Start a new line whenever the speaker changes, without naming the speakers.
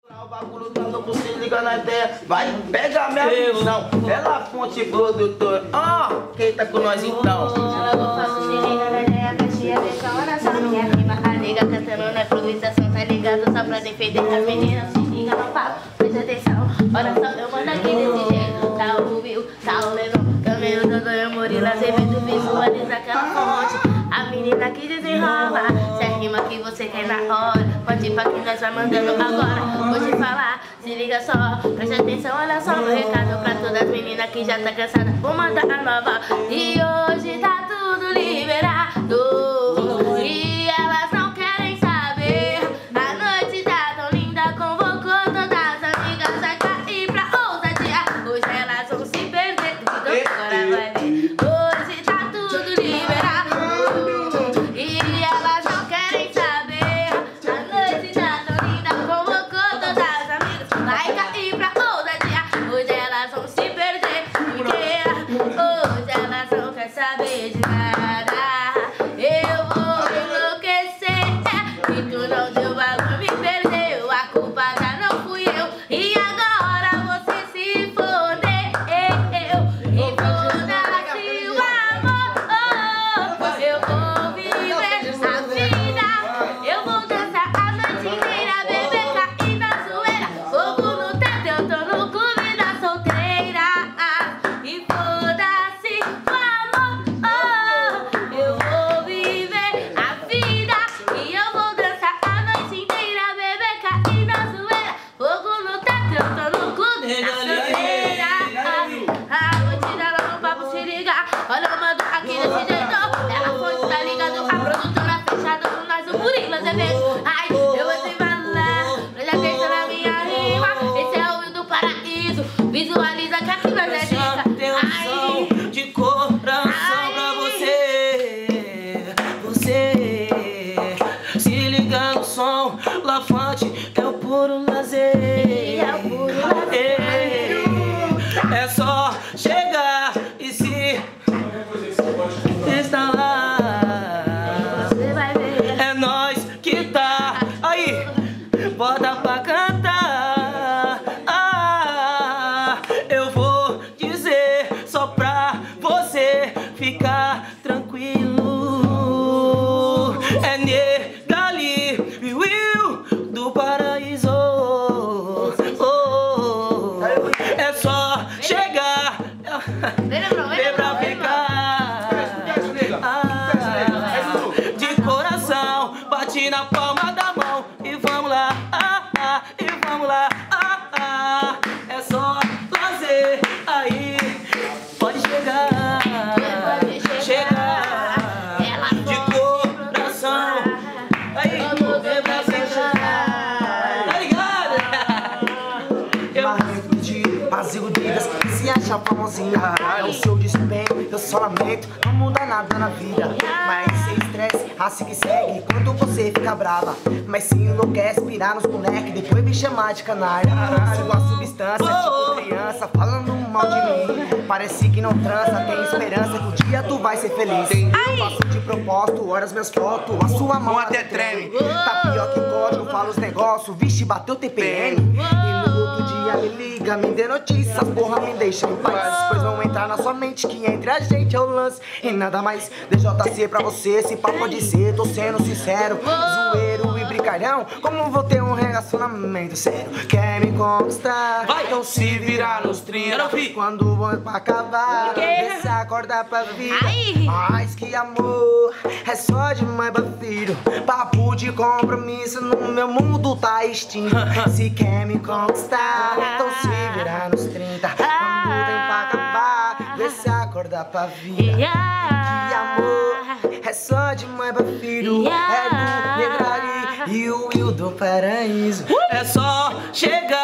O bagulho tá louco, se liga na ideia. Vai, pega a minha visão. Ela fonte produtora. Quem tá com nós então?
Se liga na ideia, preste atenção, olha só minha rima. A nega cantando na improvisação, tá ligado? Só pra defender as meninas. Se liga no papo, preste atenção. Olha só, eu mando aqui desse jeito. Tá o Will, tá o Lennon, também o Dodô e o Murilo. Azevedo visualiza aquela fonte. A menina que desenrola, se a rima que você quer na hora, pode ir pra que nós vai mandando agora. Vou te falar, se liga só, preste atenção, olha só meu recado pra todas as meninas que já tá cansada. Vou mandar a nova. E hoje tá tudo liberado e elas não querem saber. A noite tá tão linda, convocou todas as amigas. Vai cair pra ousadia, hoje elas vão se perder. Agora vai ver. Hoje tá tudo liberado e elas não querem saber. A noite tá tão linda, convocou todas as amigas. Vai cair pra ousadia, hoje elas vão se perder. Porque hoje elas não querem saber de nada. Eu vou enlouquecer e tu não deu valor, me perdeu. A culpada não fui eu e agora você se fodeu. E foda-se o amor. Eu vou viver a vida, eu vou dançar a noite inteira, beber, cair na zoeira. Fogo no teto, eu tô no clube da solteira. E foda-se o amor. Eu vou viver a vida e eu vou dançar a noite inteira, beber, cair na zoeira. Fogo no teto, eu tô no clube da solteira. Vou tirar lá no papo, se ligar. Olha, eu mando aqui desse jeito. Ela foi, tá ligado? A produtora fechada com nós, o Murilo Azevedo. Ai, eu vou te falar, presta atenção na minha rima. Esse é o Will do Paraíso. Visualiza que aqui vai ser dica.
Atenção de coração pra você. Você se liga no som, Lafante é o puro lazer.
É o puro lazer.
É só chegar e se instalar.
Você vai ver.
É nós que tá aí, bota pra cantar. Eu vou dizer só pra você ficar tranquilo. É nega ali, Will do Paraíso. É só chegar, vem pra ficar. De coração, bate na palma da mão e vamos lá, e vamos lá, é só lazer aí, pode chegar, chegar, de coração, aí, vem pra ficar, tá ligado?
Barreto de vazio didas que se acha famosinha. É o seu desempenho, eu só lamento. Não muda nada na vida, mas sem estresse, assim que segue quando você fica brava. Mas se enlouquece, pirar nos bonecos, depois vem chamar de canalha. Sigo a substância, tipo criança, falando mal de mim. Parece que não transa, tem esperança que um dia tu vai ser feliz. Eu faço de propósito, horas minhas fotos, a sua mão até treme. Tá pior que código, fala os negócios, vixe, bateu TPM. E no outro dia me liga, me dê notícias, porra, me deixa em paz. Pois não entrar na sua mente que entre a gente é o lance e nada mais. DJC pra você, esse papo pode ser, tô sendo sincero. Zoeiro e brincalhão, como vou ter um relacionamento sério? Quer me conquistar?
Vai.
Então se virar nos 30. Quando vou pra acabar, vê se acorda pra vida. Mas que amor, é só demais pra filho. Papo de compromisso no meu mundo tá extinto. Se quer me conquistar, então se virar nos 30. Quando vem pra acabar, vê se acorda pra vida. Que amor, é só demais pra filho. É do Negrali e o Will do Paraíso.
É só chegar